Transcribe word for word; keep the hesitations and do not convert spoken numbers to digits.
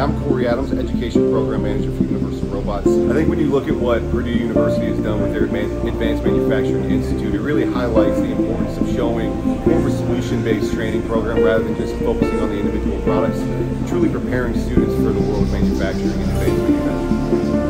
I'm Corey Adams, Education Program Manager for Universal Robots. I think when you look at what Purdue University has done with their Advanced Manufacturing Institute, it really highlights the importance of showing more of a solution-based training program rather than just focusing on the individual products, truly preparing students for the world of manufacturing and advanced manufacturing.